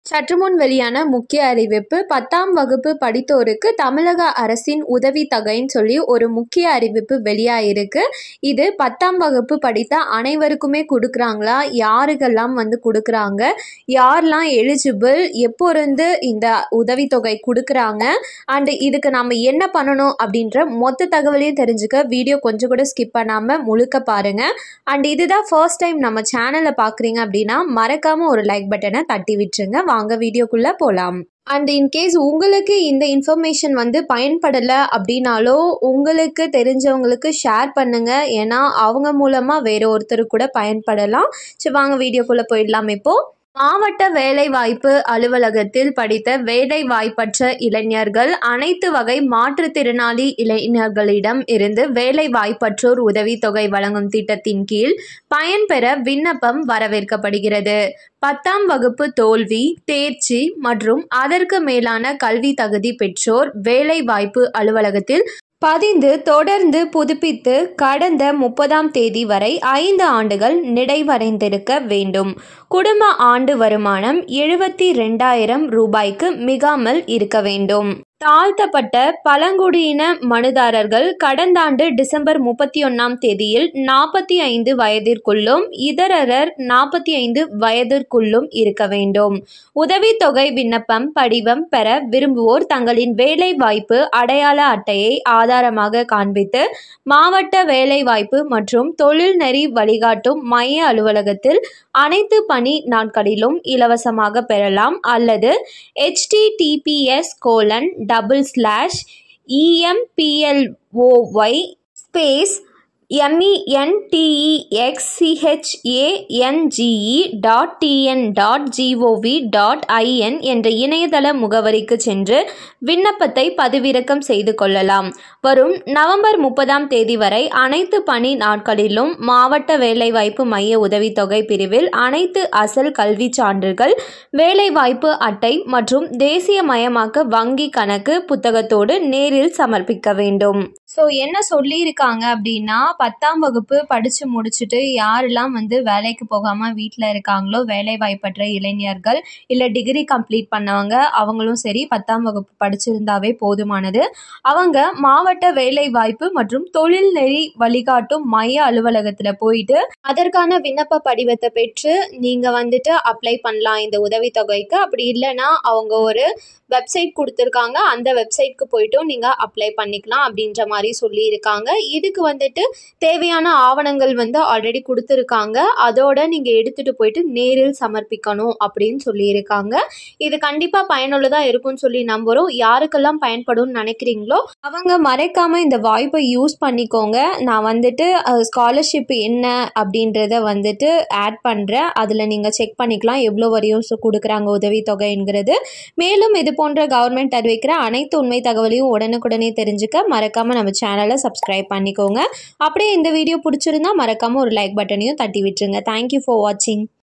சற்றுமுன் வெளியான முக்கிய அறிவிப்பு 10ஆம் வகுப்பு படித்தோருக்கு தமிழக அரசின் உதவித்தொகைன்னு சொல்லி ஒரு முக்கிய அறிவிப்பு வெளியாயிருக்கு. இது 10ஆம் வகுப்பு படித்த அனைவருக்குமே கொடுக்குறாங்களா, யாருக்கெல்லாம் கொடுக்குறாங்க, யாரெல்லாம் எலிஜிபிள், எப்போ இருந்து இந்த உதவித்தொகை கொடுக்குறாங்க, அண்ட் இதுக்கு நம்ம என்ன பண்ணணும் அப்படின்ற மொத்த தகவலையும் தெரிஞ்சுக்க வீடியோ கொஞ்சம் கூட ஸ்கிப் பண்ணாமல் முழுக்க பாருங்கள். அண்ட் இதுதான் ஃபர்ஸ்ட் டைம் நம்ம சேனலை பார்க்குறீங்க அப்படின்னா மறக்காமல் ஒரு லைக் பட்டனை தட்டி விட்டுருங்க. வாங்க வீடியோக்குள்ள போலாம். அண்ட் இன்கேஸ் உங்களுக்கு இந்த இன்ஃபர்மேஷன் பயன்படலை அப்படின்னாலோ உங்களுக்கு தெரிஞ்சவங்களுக்கு ஷேர் பண்ணுங்க. ஏன்னா அவங்க மூலமா வேற ஒருத்தர் கூட பயன்படலாம். சரி, வாங்க வீடியோக்குள்ள போயிடலாம். இப்போ மாவட்ட வேலைவாய்ப்பு அலுவலகத்தில் படித்த வேலைவாய்ப்பற்ற இளைஞர்கள் அனைத்து வகை மாற்றுத்திறனாளி இளைஞர்களிடம் இருந்து வேலைவாய்ப்பற்றோர் உதவித்தொகை வழங்கும் திட்டத்தின் கீழ் பயன்பெற விண்ணப்பம் வரவேற்கப்படுகிறது. 10ஆம் வகுப்பு தோல்வி, தேர்ச்சி மற்றும் அதற்கு மேலான கல்வி தகுதி பெற்றோர் வேலைவாய்ப்பு அலுவலகத்தில் பதிந்து தொடர்ந்து புதுப்பித்து கடந்த 30ஆம் தேதி வரை 5 ஆண்டுகள் நிறைவடைந்திருக்க வேண்டும். குடும்ப ஆண்டு வருமானம் 72,000 ரூபாய்க்கு மிகாமல் இருக்க வேண்டும். தாழ்த்தப்பட்ட பழங்குடியின மனுதாரர்கள் கடந்த ஆண்டு டிசம்பர் 31ஆம் தேதியில் 45 வயதிற்குள்ளும் இதரர் 45 வயதிற்குள்ளும் இருக்க வேண்டும். உதவித்தொகை விண்ணப்பம் படிவம் பெற விரும்புவோர் தங்களின் வேலைவாய்ப்பு அடையாள அட்டையை ஆதாரமாக காண்பித்து மாவட்ட வேலைவாய்ப்பு மற்றும் தொழில்நெறி வழிகாட்டும் மைய அலுவலகத்தில் அனைத்து பணி நாட்களிலும் இலவசமாக பெறலாம். அல்லது https://mentexange.tn.gov.in என்ற இணையதள முகவரிக்கு சென்று விண்ணப்பத்தை பதிவிறக்கம் செய்து கொள்ளலாம். வரும் நவம்பர் 30ஆம் தேதி வரை அனைத்து பணி நாட்களிலும் மாவட்ட வேலைவாய்ப்பு மைய உதவித்தொகை பிரிவில் அனைத்து அசல் கல்வி சான்றுகள், வேலைவாய்ப்பு அட்டை மற்றும் தேசியமயமாக்க வங்கி கணக்கு புத்தகத்தோடு நேரில் சமர்ப்பிக்க வேண்டும். ஸோ என்ன சொல்லியிருக்காங்க அப்படின்னா, 10ஆம் வகுப்பு படித்து முடிச்சுட்டு யாரெல்லாம் வேலைக்கு போகாமல் வீட்டில் இருக்காங்களோ, வேலைவாய்ப்பற்ற இளைஞர்கள் இல்லை டிகிரி கம்ப்ளீட் பண்ணவங்க, அவங்களும் சரி 10ஆம் வகுப்பு படிச்சிருந்தாவே போதுமானது. அவங்க மாவட்ட வேலைவாய்ப்பு மற்றும் தொழில்நெறி வழிகாட்டும் மைய அலுவலகத்தில் போயிட்டு அதற்கான விண்ணப்ப படிவத்தை பெற்று நீங்கள் அப்ளை பண்ணலாம் இந்த உதவித்தொகைக்கு. அப்படி இல்லைன்னா அவங்க ஒரு வெப்சைட் கொடுத்துருக்காங்க, அந்த வெப்சைட்க்கு போய்ட்டும் நீங்கள் அப்ளை பண்ணிக்கலாம் அப்படின்ற மாதிரி சொல்லியிருக்காங்க. இதுக்கு தேவையான ஆவணங்கள் ஆல்ரெடி கொடுத்துருக்காங்க, அதோட நீங்கள் எடுத்துகிட்டு போயிட்டு நேரில் சமர்ப்பிக்கணும் அப்படின்னு சொல்லியிருக்காங்க. இது கண்டிப்பாக பயனுள்ளதாக இருக்கும்னு சொல்லி நம்புகிறோம். யாருக்கெல்லாம் பயன்படும் நினைக்கிறீங்களோ அவங்க மறைக்காமல் இந்த வாய்ப்பை யூஸ் பண்ணிக்கோங்க. நான் ஸ்காலர்ஷிப் என்ன அப்படின்றத ஆட் பண்ணுறேன், அதில் நீங்கள் செக் பண்ணிக்கலாம் எவ்வளோ வரையும் கொடுக்குறாங்க உதவித்தொகைங்கிறது. மேலும் இது போன்ற கவர்மெண்ட் அறிவிக்கிற அனைத்து உண்மை தகவலையும் உடனுக்குடனே தெரிஞ்சுக்க மறக்காமல் நம்ம சேனலை சப்ஸ்கிரைப் பண்ணிக்கோங்க. அப்படியே இந்த வீடியோ பிடிச்சிருந்தா மறக்காமல் ஒரு லைக் பட்டனையும் தட்டி விட்டுருங்க. தேங்க்யூ ஃபார் வாட்சிங்.